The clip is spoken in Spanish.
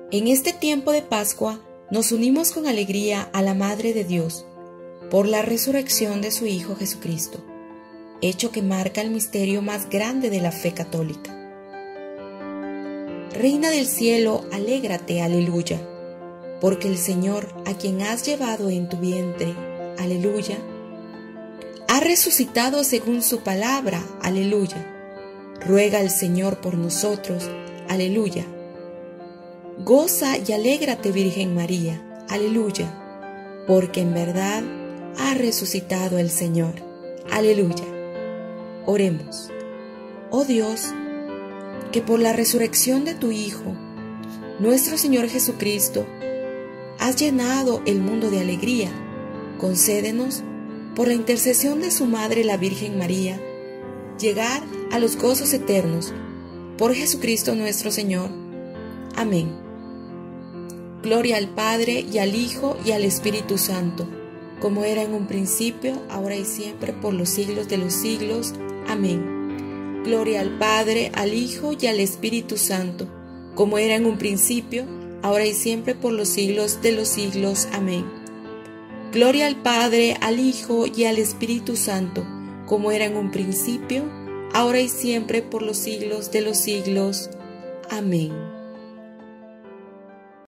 En este tiempo de Pascua nos unimos con alegría a la Madre de Dios por la resurrección de su Hijo Jesucristo, hecho que marca el misterio más grande de la fe católica. Reina del cielo, alégrate, aleluya, porque el Señor, a quien has llevado en tu vientre, aleluya, ha resucitado según su palabra, aleluya. Ruega al Señor por nosotros, aleluya. Goza y alégrate, Virgen María, aleluya, porque en verdad ha resucitado el Señor, aleluya. Oremos. Oh Dios, que por la resurrección de tu Hijo, nuestro Señor Jesucristo, has llenado el mundo de alegría, concédenos, por la intercesión de su Madre la Virgen María, llegar a los gozos eternos, por Jesucristo nuestro Señor. Amén. Gloria al Padre, y al Hijo, y al Espíritu Santo, como era en un principio, ahora y siempre, por los siglos de los siglos. Amén. Gloria al Padre, al Hijo, y al Espíritu Santo, como era en un principio, ahora y siempre, por los siglos de los siglos. Amén. Gloria al Padre, al Hijo, y al Espíritu Santo, como era en un principio, ahora y siempre, por los siglos de los siglos. Amén.